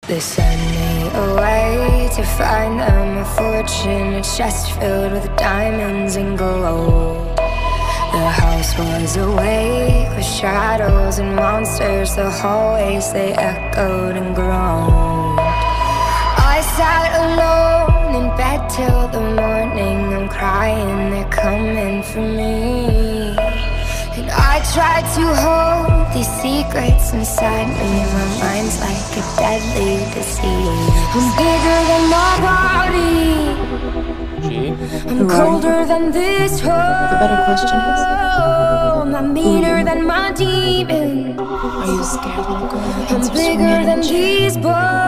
They send me away to find them a fortune, a chest filled with diamonds and gold. The house was awake with shadows and monsters. The hallways, they echoed and groaned. I sat alone in bed till the morning. I'm crying, they're coming for me. And I tried to hold these secrets inside me. My mind's like a deadly disease. I'm bigger than my body. I'm colder than this hole. The better question is, I'm meaner than my demon. are you scared, little girl? I'm bigger than these bones.